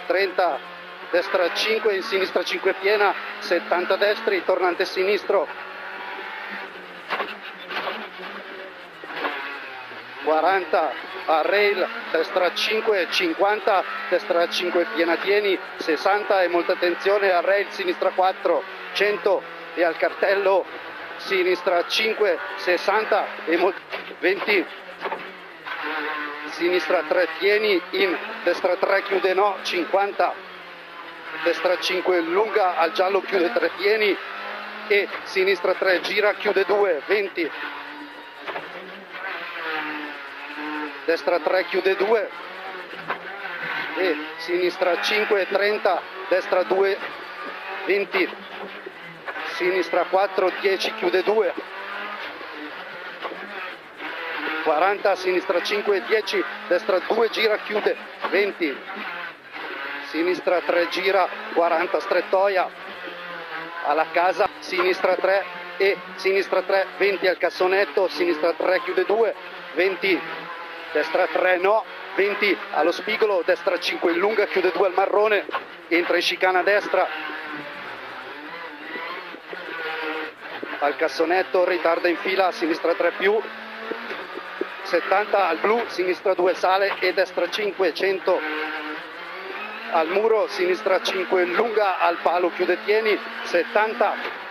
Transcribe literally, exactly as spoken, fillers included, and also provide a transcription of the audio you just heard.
trenta, destra cinque, in sinistra cinque piena, settanta destri, tornante sinistro, quaranta, a rail, destra cinque, cinquanta, destra cinque piena tieni, sessanta e molta attenzione, a rail, sinistra quattro, cento e al cartello, sinistra cinque, sessanta e molta, venti, sinistra tre tieni, in, destra tre chiude no, cinquanta, destra cinque lunga, al giallo chiude tre tieni e sinistra tre gira, chiude due, venti, destra tre chiude due e sinistra cinque, trenta, destra due, venti, sinistra quattro, dieci, chiude due, quaranta, sinistra cinque, dieci, destra due, gira, chiude, venti, sinistra tre, gira, quaranta, strettoia, alla casa, sinistra tre e sinistra tre, venti al cassonetto, sinistra tre, chiude due, venti, destra tre, no, venti allo spigolo, destra cinque in lunga, chiude due al marrone, entra in chicana a destra, al cassonetto, ritarda in fila, sinistra tre più, settanta al blu, sinistra due sale e destra cinque, cento al muro, sinistra cinque lunga, al palo chiude tieni, settanta,